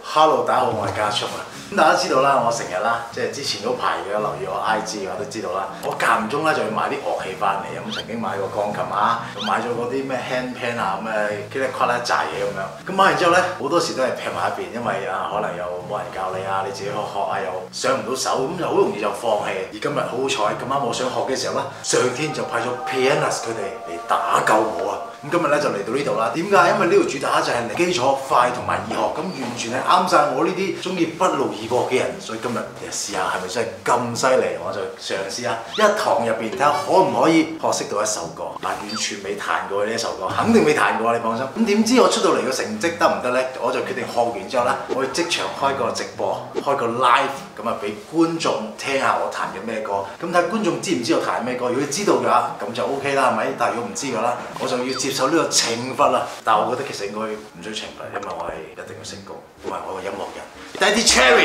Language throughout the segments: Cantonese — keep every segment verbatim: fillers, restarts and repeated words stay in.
Hello， 大家好，我係家聰啊。咁大家知道啦，我成日啦，即係之前嗰排嘅留意我 I G 嘅都知道啦。我間唔中咧就要買啲樂器翻嚟，咁曾經買過鋼琴啊，又買咗嗰啲咩 hand pan 啊，咁嘅噼里呱啦一紮嘢咁樣。咁買完之後咧，好多時都係劈埋一邊，因為啊可能又冇人教你啊，你自己去學啊又上唔到手，咁就好容易就放棄。而今日好好彩，咁啱我想學嘅時候咧，上天就派咗 pianist 佢哋嚟打救我啊！咁今日咧就嚟到呢度啦。點解？因為呢度主打就係基礎快同埋易學，咁完全係啱晒我呢啲中意不勞而獲嘅人。所以今日你試下係咪真係咁犀利？我就嘗試下一堂入邊睇下可唔可以學識到一首歌。嗱，完全未彈過呢一首歌，肯定未彈過，你放心。咁點知我出到嚟個成績得唔得呢？我就決定學完之後咧，我會即場開個直播，開個 live，咁啊俾觀眾聽下我彈嘅咩歌。咁睇下觀眾知唔知我彈咩歌？如果知道嘅話，咁就 OK 啦，係咪？但係如果唔知嘅啦，我就要接受呢個懲罰啦。但係我覺得其實應該唔需要懲罰，因為我係一定要成功，因為我係個音樂人。Daddy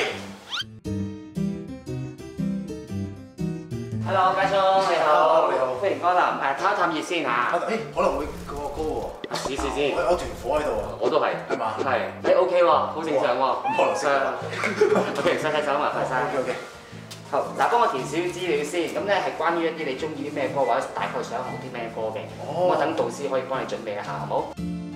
Cherry。Hello， 家聰你好， 你好， 歡迎光臨。誒，探一探熱先嚇。 誒，可能會過高喎。 試試先。 我有團火喺度喎。 我都係。 係嘛？ 係。誒 OK 喎，好正常喎。 咁可能識啦。 OK，洗洗手麻煩晒。 OK OK。 好，嗱，幫我填少少資料先。咁咧係關於一啲你中意啲咩歌，或者大概想學啲咩歌嘅。咁我等導師可以幫你準備一下，好冇？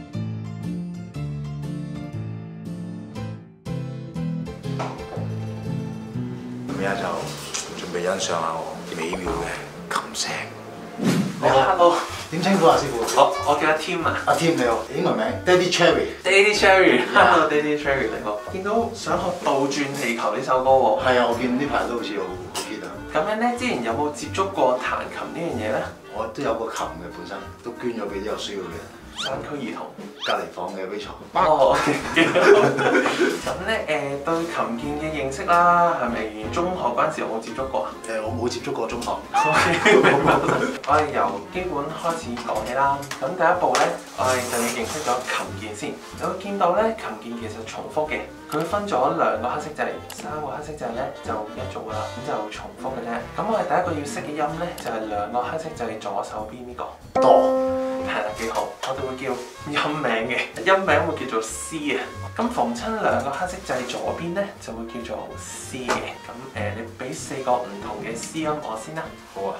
咁而家就準備欣賞下我美妙嘅琴聲。 你好 ，Hello， 點稱呼啊，師傅？ 我我叫阿 Tim 啊。 阿 Tim 你好，英文名 Daddy Cherry。Daddy Cherry，Hello，Daddy Cherry 你好。見到想學倒轉氣球呢首歌喎。係啊，我見呢排都好似好好 hit 啊。 咁樣咧，之前有冇接觸過彈琴呢樣嘢咧？ 我都有個琴嘅本身，都捐咗俾啲有需要嘅人。 山區兒童隔離房嘅 Rachel。 哦，咁咧誒對琴鍵嘅認識啦，係咪中學嗰陣時有冇接觸過啊？ 誒，我冇接觸過中學。 我係由基本開始講起啦。咁第一步咧，我哋就要認識咗琴鍵先。你會見到咧，琴鍵其實重複嘅，佢分咗兩個黑色掣，三個黑色掣咧就一組啦，咁就重複嘅啫。咁我哋第一個要識嘅音咧，就係兩個黑色掣左手邊呢個哆。 係啦，幾好，我哋會叫音名嘅，音名會叫做 C 啊。咁逢親兩個黑色掣左邊咧，就會叫做 C 嘅。咁誒、呃，你俾四個唔同嘅 C 音我先啦。 好啊。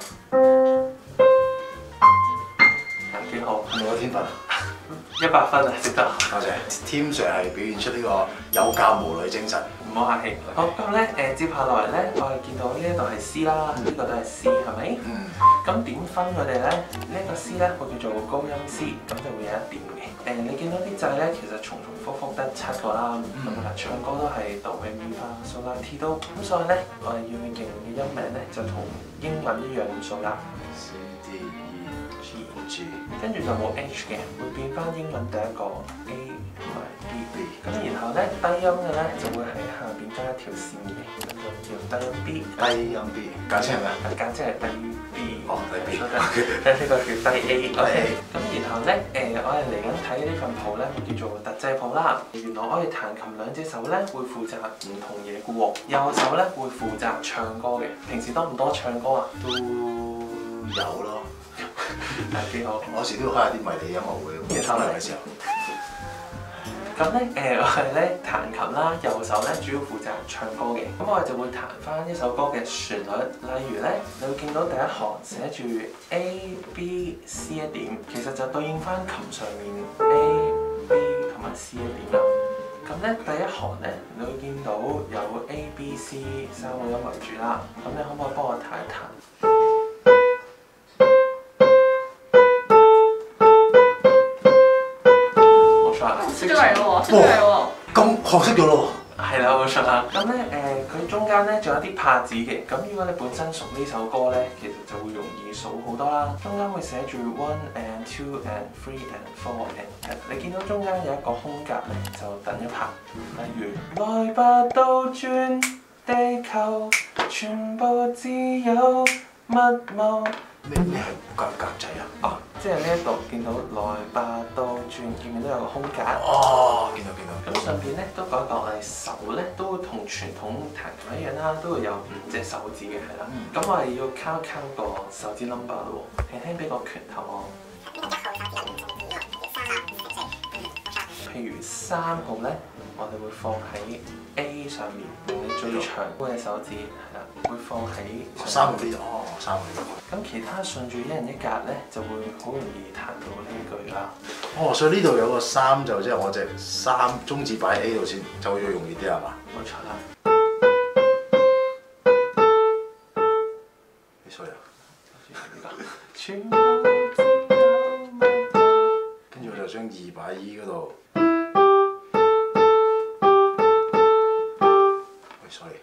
係幾好， 係咪有天分啊？ 一百分啊，識得。 多謝。Tim Sir 係表現出呢個有教無類精神。 唔好客氣。好，咁咧誒，接下來咧，我哋見到呢一度係 C 啦，呢、這個都係 C 係咪？嗯。咁點分佢哋咧？呢、這、一個 C 咧會叫做高音 C，咁就會有一點嘅。誒、呃，你見到啲掣咧，其實重重複複得七個啦。咁嗱、嗯，唱歌都係哆來咪發嗦啦提哆。咁所以咧，我哋要認嘅音名咧，就同英文一樣數啦。 C D E G G。跟住就冇 H 嘅，會變翻英文第一個 A 同埋 B。咁然後咧低音嘅咧就會喺下邊加一條線嘅，咁就叫低音 B。 低音 B，簡稱係咩啊？ 簡稱係低 B。 哦，低 B。 呢個叫低 A。OK。咁然後咧誒，我哋嚟緊睇呢份譜咧，會叫做特製譜啦。原來我哋彈琴兩隻手咧會負責唔同嘢嘅喎，右手咧會負責唱歌嘅。平時多唔多唱歌啊？ 都有咯。 係幾好， 我有時都要開下啲迷你音樂會，夜翻嚟嘅時候。 咁咧誒，我係咧彈琴啦，右手咧主要負責唱歌嘅。咁我哋就會彈翻一首歌嘅旋律，例如咧，你會見到第一行寫住 A B C 一點，其實就對應翻琴上面 A B 同埋 C 一點啦。咁咧第一行咧，你會見到有 A B C 三個音為主啦。咁你可唔可以幫我彈一彈？ 識咗嚟咯喎，識咗嚟咯喎， 咁學識咗咯喎。 係啦，冇錯啦。咁咧誒，佢中間咧仲有啲拍子嘅。咁如果你本身熟呢首歌咧，其實就會容易數好多啦。中間會寫住 one and two and three and four and， 你見到中間有一個空格咧，就等一拍。例如來吧倒轉地球，全部自由密謀。 咩咩係格格仔啊？ 哦，即係呢一度見到來吧倒轉，見唔見到有個空格？ 哦，見到見到。 咁上邊咧都講一講，我哋手咧都會同傳統彈琴一樣啦，都會有五隻手指嘅，係啦。咁、嗯、我哋要 count count 個手指 number 咯喎，輕輕俾個拳頭我。譬譬如三號咧，我哋會放喺 A 上面，用你最長嘅手指係啦，會放喺三號呢度，哦，三號呢度。 咁其他順住一人一格咧，就會好容易彈到呢句啦。 哦，所以呢度有個三就即係我隻三中指擺喺 A 度先，就會容易啲係嘛？ 冇錯啦。 你衰啊！跟住我就將二擺 E 嗰度。喂 ，sorry。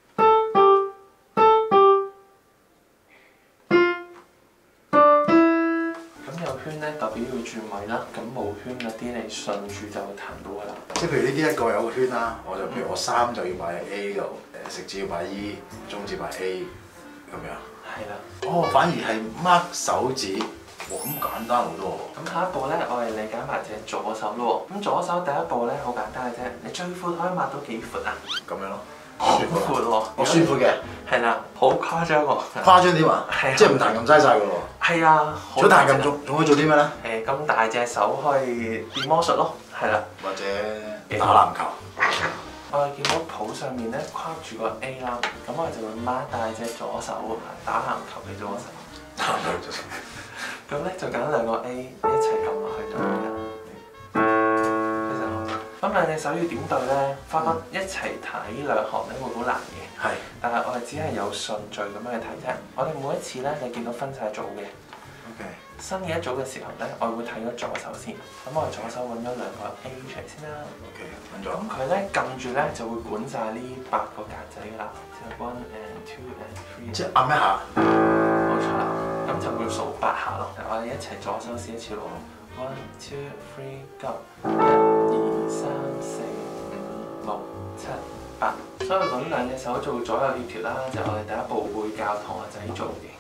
咁有圈咧，代表要轉位啦。咁冇圈嗰啲，你順住就彈到㗎啦。 即係譬如呢啲一個有個圈啦，我就譬如我三就要擺喺 A 度，誒食指要擺 E， 中指擺 A 咁樣。 係啦。 哦，反而係 mark 手指，哇咁簡單好多喎。 咁下一步咧，我哋理解埋隻左手咯。咁左手第一步咧，好簡單嘅啫。你最闊可以抹到幾闊啊？ 咁樣咯。 好闊喎！ 我舒闊嘅。 係啦，好誇張喎！ 誇張點啊？ 係啊， 即係唔彈咁齋晒㗎喎。 係啊， 除咗彈咁仲仲可以做啲咩咧？ 誒，咁大隻手可以變魔術咯，係啦。 或者打籃球。 我哋見到譜上面咧框住個 A 啦，咁我哋就會掹大隻左手打籃球嘅左手。 打籃球左手。 咁咧就揀兩個 A 一齊撳落去就得啦。非常好。咁兩隻手要點對咧？發覺一齊睇兩行咧會好難嘅。 係。 但係我哋只係有順序咁樣去睇啫。我哋每一次咧，你見到分晒組嘅。 OK。 新嘅一組嘅時候咧，我會睇咗左手先。咁我哋左手揾咗兩個 A 出嚟先啦。 OK，揾咗。 咁佢咧撳住咧就會管晒呢八個格仔㗎啦，就 one and two and three。即係按一下。 冇錯啦，咁就會數八下咯。我哋一齊左手試一次咯。one two three go。一、二、三、四、五、六、七、八。所以揾兩隻手做左右協調啦，就係我哋第一步會教同學仔做嘅。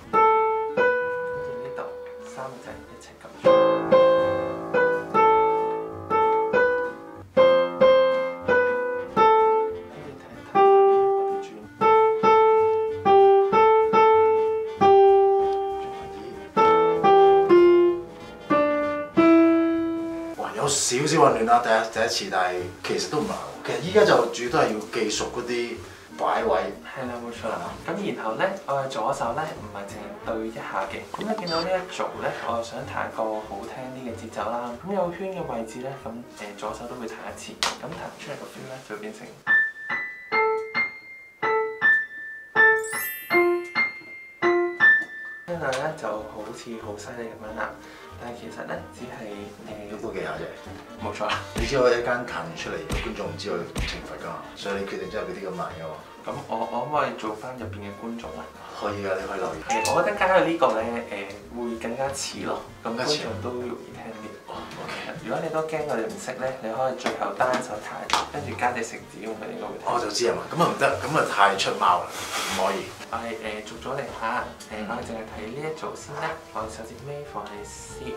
三個仔一齊撳住，跟住睇睇我哋轉， 轉哇，有少少混亂啦，第一第一次，但係其實都唔難。其實依家就主要都係要記熟嗰啲擺位。 係啦，冇錯啦。咁然後咧，我嘅左手咧唔係淨係對一下嘅。咁你見到呢一組咧，我想彈一個好聽啲嘅節奏啦。咁有圈嘅位置咧，咁誒左手都會彈一次。咁彈出嚟個 feel 咧就會變成，聽落咧就好似好犀利咁樣啦。但係其實咧只係誒喐多幾下啫。 冇錯啦。 你知我一間彈完出嚟，有觀眾唔知我懲罰㗎嘛，所以你決定之後嗰啲咁難㗎喎。 咁我我可唔可以做翻入邊嘅觀眾啊？ 可以㗎，你可以留意。 誒，我覺得加入呢個咧誒會更加似咯，咁觀眾都容易聽啲。 哦 OK。 如果你都驚我哋唔識咧，你可以最後單手彈，跟住加隻食指，咁佢應該會聽。 我就知係嘛，咁啊唔得，咁啊太出貓啦，唔可以。 我係誒逐咗嚟下，誒我哋淨係睇呢一組先啦。我哋手指尾放喺 C。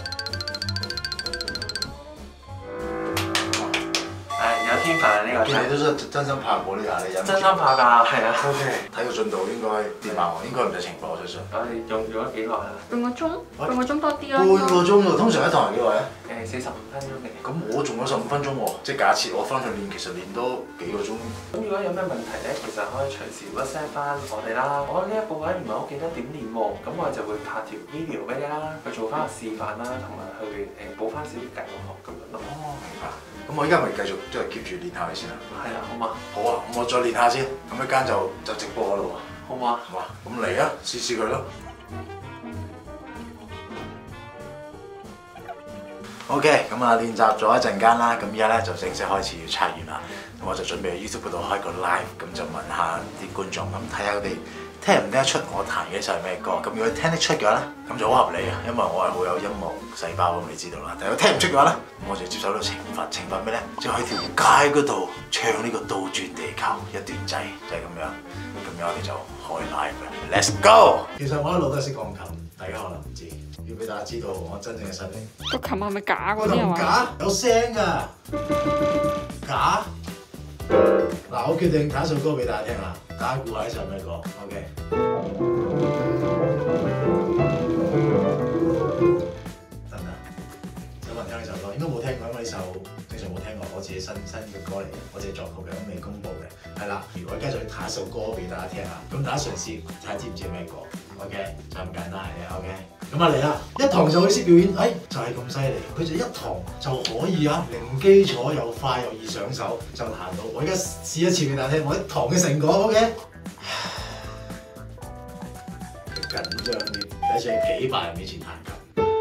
誒有天分啊呢個。 見你都真真心拍過呢下，你忍。 真心拍㗎，係啊。 O K。睇個進度應該掂埋喎，應該唔使情況，我相信。 我哋用咗幾耐啊？ 半個鐘，半個鐘多啲啦。 半個鐘喎，通常一堂係幾耐啊？ 誒四十五分鐘嘅。 咁我仲有十五分鐘喎，即係假設我翻去練，其實練多幾個鐘。 咁如果有咩問題咧，其實可以隨時 WhatsApp 翻我哋啦。我呢一部位唔係好記得點練喎，咁我就會拍條 video 俾你啦，去做翻個示範啦，同埋去誒補翻少啲教學咁樣咯。 哦，明白。咁我依家咪繼續即係 keep 住練下佢先啦。 係啊，好嘛？ 好啊，咁我再練下先，咁一間就就直播㗎啦喎。 好嘛？ 好啊，咁嚟啊，試試佢咯。OK，咁啊練習咗一陣間啦，咁而家咧就正式開始要測驗啦。咁我就準備喺 YouTube 度開個 live，咁就問下啲觀眾，咁睇下佢哋聽唔聽得出我彈嘅首係咩歌。咁如果聽得出嘅話咧，咁就好合理啊，因為我係好有音樂細胞咁，你知道啦。但係如果聽唔出嘅話咧，我就接受到懲罰。懲罰咩咧？就喺條街嗰度唱呢個倒轉地球一段仔，就係咁樣。咁樣我哋就開 live 啦。Let's go！ 其實我一路都係識鋼琴，大家可能唔知。要俾大家知道我真正嘅實力。 個琴係咪假嗰啲啊？ 假，有聲㗎。假。嗱，我決定揀首歌俾大家聽啦，大家估下呢首咩歌 ？OK。得唔得？有冇人聽呢首歌？應該冇聽過，因為呢首正常冇己新新嘅歌嚟嘅，我自己作曲嘅，都未公佈嘅。係啦，如果而家就要彈一首歌俾大家聽下，咁大家嘗試睇下知唔知係咩歌 ？OK，就咁簡單係嘅 OK。咁啊嚟啦，一堂就會識表演，哎就係咁犀利，佢就一堂就可以啊，零基礎又快又易上手，就彈到。我而家試一次俾大家聽，我一堂嘅成果 OK。緊張啲，第一次喺幾百人面前彈琴。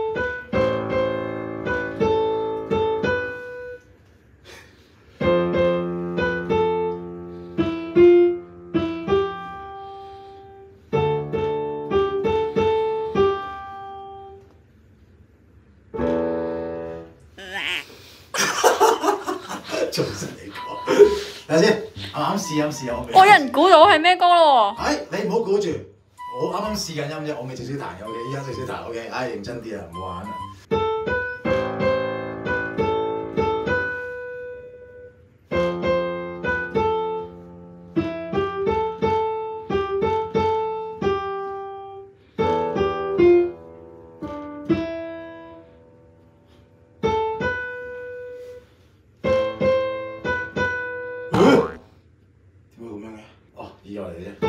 做實你講，等下先，啱啱試音試音，我未。 我有人估到係咩歌咯喎？ 哎，你唔好估住，我啱啱試緊音啫，我未正式彈嘅 OK，依家正式彈 OK，唉認真啲啊，唔好玩啊！意外嚟啫。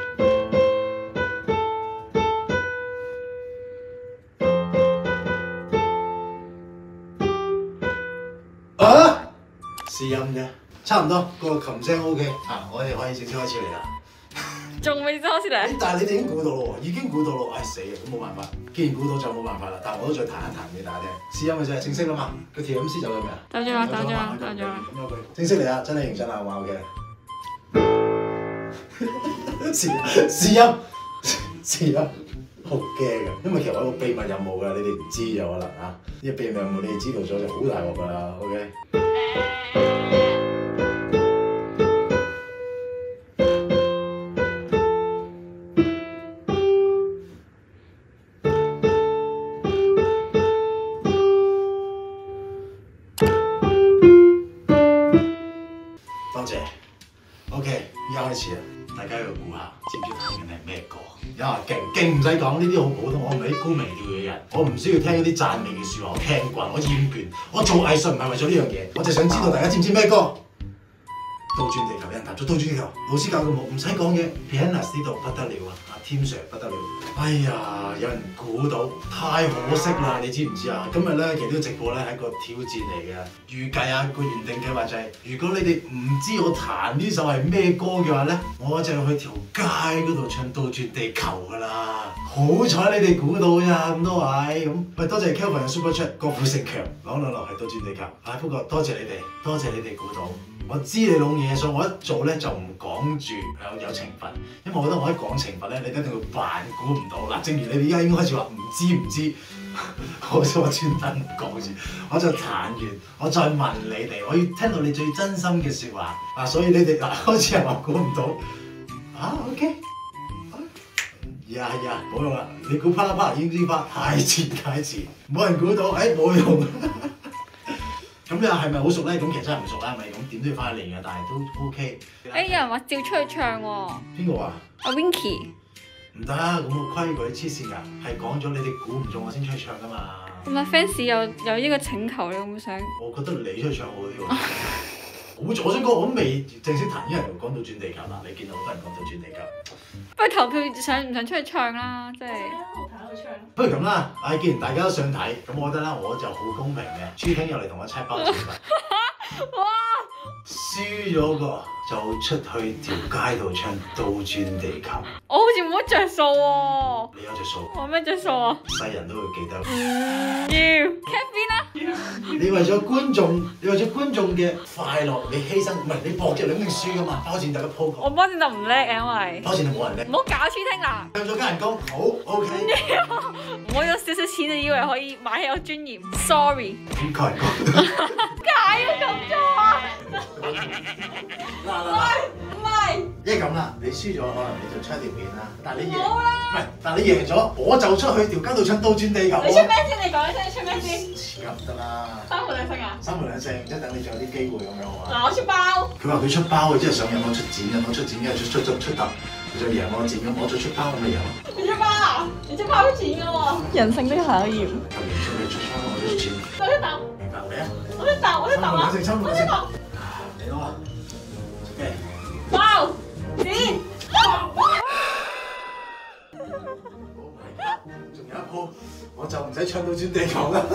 啊！試音啫，差唔多個琴聲 OK 啊，我哋可以正式開始嚟啦。 仲未開始嚟？ 但係你哋已經估到咯喎，已經估到咯，唉死啊！咁冇辦法，既然估到就冇辦法啦。但係我都再彈一彈俾大家聽。試音嘅啫，正式啦嘛。個調音師走咗未啊？ 走咗啦，走咗啦，走咗啦。 咁有佢正式嚟啊！真係認真啊，話 OK。試試音試音好驚㗎，因為其實我有個秘密任務㗎，你哋唔知有可能啊。呢個秘密任務你哋知道咗就好大鑊㗎啦 ，OK。多謝 ，OK， 依家開始啦。大家要估下，知唔知彈緊係咩歌？有話勁勁唔使講，呢啲好普通。我唔係啲高微調嘅人，我唔需要聽嗰啲讚美嘅説話，我聽慣，我厭倦。我做藝術唔係為咗呢樣嘢，我就想知道大家知唔知咩歌？倒轉地球，有人彈咗倒轉地球，老師教嘅舞，唔使講嘢 ，Pianist 呢度不得了啊！阿 Tim Sir 不得了。哎呀，有人估到，太可惜啦！你知唔知啊？今日咧，其實呢個直播咧係一個挑戰嚟嘅。預計啊，個原定計劃就係、是，如果你哋唔知我彈呢首係咩歌嘅話咧，我就去條街嗰度唱倒轉地球㗎啦。好彩你哋估到咋咁多位咁，喂多謝 Kelvin 嘅 Super Chat， 郭富城強講兩落係倒轉地球。啊不過多謝你哋，多謝你哋估到。我知你老嘢，所以我一早咧就唔講住有有懲罰，因為我覺得我一講懲罰咧，你一定會扮估唔到。嗱，正如你哋而家應該開始話唔知唔知，我我專登唔講住，我就彈完，我再問你哋，我要聽到你最真心嘅説話。啊，所以你哋嗱開始係話估唔到，啊 OK，呀呀冇用啦，你估啪啦啪啦已經知啪，太遲太遲，冇人估到，誒冇用。咁你話係咪好熟咧？咁其實真係唔熟啦，係咪？咁點都要翻去練嘅，但係都 OK。 誒有人話照出去唱喎。 邊個話？ 阿 Winky。 唔得，咁個規矩黐線㗎，係講咗你哋估唔中我先出去唱㗎嘛。 咁啊 fans 有有呢個請求，你會唔會想？ 我覺得你出去唱好啲喎。我我想講，我都未正式彈，因為講到轉地球啦，你見到好多人講到轉地球。 不如投票想唔想出去唱啦，即係。 我睇佢唱。 不如咁啦，唉，既然大家都想睇，咁我覺得啦，我就好公平嘅。朱兄又嚟同我猜包獎品。 哇！ 輸咗個就出去條街度唱倒轉地球。 我好似冇乜着數喎。 你有隻數？ 我咩着數啊？ 世人都會記得。 唔要 Kevin 啊！ 你為咗觀眾，你為咗觀眾嘅快樂，你犧牲，唔係你搏嘅，你肯定輸噶嘛。包錢大家鋪我幫戰就唔叻嘅，因為。 包錢就冇人叻。 唔好搞黐聽啦！ 向咗加人工，好 OK。 我有少少錢就以為可以買起我尊嚴 ，sorry。 點加人工？ 解要咁做啊！ 嗱嗱嗱， 唔係。 因為咁啦，你輸咗可能你就出一條片啦，但係你贏，唔係，但係你贏咗，我就出去條街度唱倒轉地球。 你出咩先？你講聲出咩先？ 錢唔得啦。 三盤兩勝啊！ 三盤兩勝，即係等你仲有啲機會咁樣好嘛？ 嗱，我出包。 佢話佢出包嘅，即係想引我出剪，引我出剪，因為出出出出突，佢就贏我剪咁，我再出包咁咪贏咯。 你出包啊？你出包出錢㗎喎。人性的考驗。 球員出你出包，我出剪。 再出啖。 明白未啊？ 我我識答，我識答啊！ 兩成三， 我識答。 嚟咯，OK。 爆！剪！ Oh my god！仲有一鋪，我就唔使唱到轉地球啦。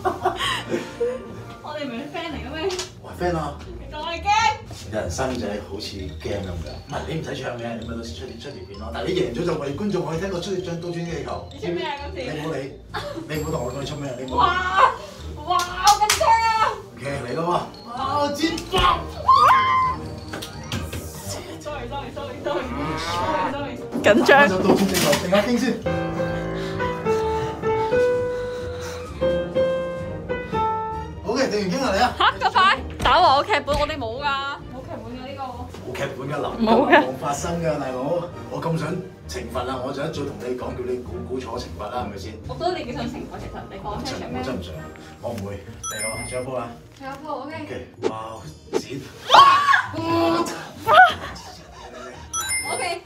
我哋唔係 friend 嚟嘅咩？ 我係 friend 啊！ 你仲係驚？ 人生就係好似 game 咁㗎，唔係你唔使唱嘅，你咪到時出條出條片咯。但係你贏咗就為觀眾可以聽個出張倒轉地球。 你出咩啊？今次？ 你唔好理，你唔好同我講你出咩，你唔好。 哇！哇！好緊張啊 OK 嚟咯喎！啊剪爆！ ！sorry sorry sorry sorry sorry sorry。 緊張。 就倒轉地球，定下經先。好嘅，定完經啦，嚟啊！ 嚇咁快？打和我劇本，我哋冇㗎。 冇劇本嘅呢個。 冇劇本㗎，臨冇嘅冇發生㗎，大佬。我咁想懲罰啦，我就一早同你講，叫你估估錯懲罰啦，係咪先？ 我覺得你幾想懲罰其實，你講聽唱咩？ 我真唔想，我唔會。嚟我仲有鋪啊！ 仲有鋪 OK。 OK，哇，剪。 OK。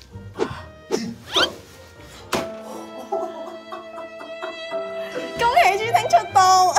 恭喜朱婷出道。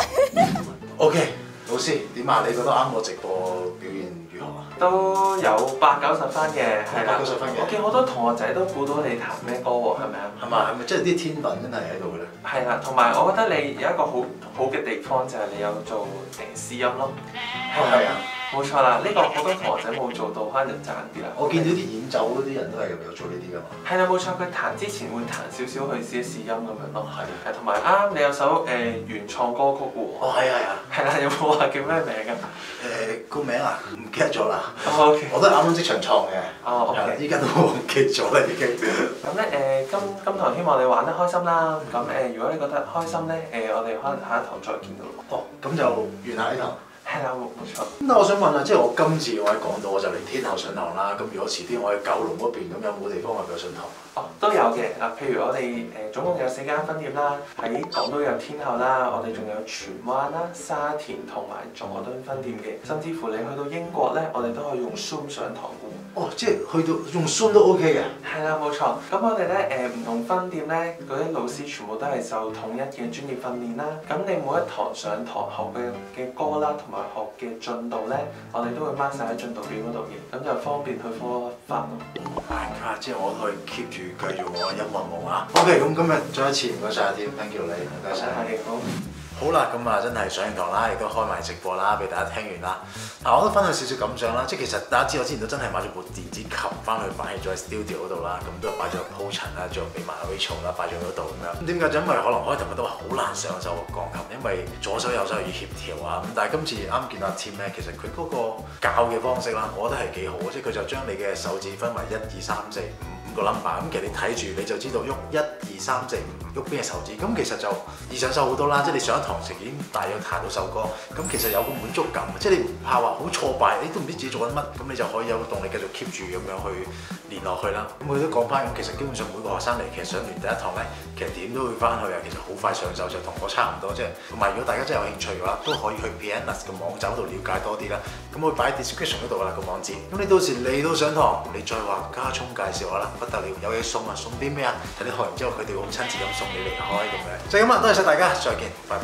OK，老師點啊？你覺得啱我直播表現如何啊？ 都有八九十分嘅，係啦。 八九十分嘅我見好多同學仔都估到你彈咩歌喎，係咪啊？ 係嘛？係咪即係啲天分真係喺度嘅咧？ 係啦，同埋我覺得你有一個好好嘅地方就係你有做誒試音咯。 哦，係啊！ 冇錯啦，呢個好多同學仔冇做到，可能就爭啲啦。 我見到啲演奏嗰啲人都係有做呢啲㗎嘛。 係啦，冇錯，佢彈之前會彈少少去試一試音咁樣咯。係，係同埋啱你有首誒原創歌曲嘅喎。 哦，係啊係啊。 係啦，有冇話叫咩名㗎？ 誒個名啊，唔記得咗啦。 哦，OK。 我都係啱啱即場創嘅。 哦，OK。 依家都忘記咗啦，已經。 咁咧誒，今今堂希望你玩得開心啦。咁誒，如果你覺得開心咧，誒，我哋可能下一堂再見到咯。 哦，咁就完啦呢堂。 係啦，冇冇錯。 咁但我想問啊，即係我今次我喺港島，我就嚟天后上堂啦。咁如果遲啲我喺九龍嗰邊，咁有冇地方係俾我上堂？ 哦，都有嘅嗱，譬如我哋誒總共有四間分店啦，喺港島有天后啦，我哋仲有荃灣啦、沙田同埋佐敦分店嘅，甚至乎你去到英國咧，我哋都可以用 Zoom 上堂嘅。 哦，即係去到用 Zoom 都 OK 嘅。 係啦，冇錯。咁我哋咧誒唔同分店咧，嗰啲老師全部都係受統一嘅專業訓練啦。咁你每一堂上堂學嘅嘅歌啦，同埋學嘅進度咧，我哋都會 mark 曬喺進度表嗰度嘅，咁就方便去 follow 翻咯。 啊，即係我都可以 keep 住繼續我嘅音樂夢啊。OK，咁今日再一次唔該晒阿添 ，thank you 你，唔該晒。 係好。 好啦，咁啊真係上完堂啦，亦都開埋直播啦，俾大家聽完啦。嗱，我都分享少少感想啦，即係其實大家知我之前都真係買咗部電子琴翻去擺喺咗喺 studio 嗰度啦，咁都擺咗鋪塵啦，仲俾埋 Rachel 啦，擺咗嗰度咁樣。咁點解就因為可能開頭覺得話好難上手個鋼琴，因為左手右手要協調啊。咁但係今次啱見阿 Tim 咧，其實佢嗰個教嘅方式啦，我覺得係幾好嘅，即係佢就將你嘅手指分為一二三四五五個 number，咁其實你睇住你就知道喐一二三四五喐邊嘅手指，咁其實就易上手好多啦。即係你上一堂食已經大約彈到首歌，咁其實有個滿足感，即係你唔怕話好挫敗，你都唔知自己做緊乜，咁你就可以有個動力繼續 keep 住咁樣去練落去啦。咁佢都講翻，其實基本上每個學生嚟，其實上完第一堂咧，其實點都會翻去啊。其實好快上手就同我差唔多，即係同埋如果大家真係有興趣嘅話，都可以去 Pianist 嘅網站度了解多啲啦。咁我會擺喺 description 嗰度啦個網址。咁你到時嚟到上堂，你再話加聰介紹我啦，不得了，有嘢送啊！送啲咩啊？睇你學完之後，佢哋會好親自咁送你離開咁樣。就係咁啦，多謝晒大家，再見，拜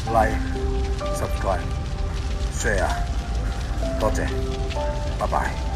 拜。Like、subscribe、share，多謝，拜拜。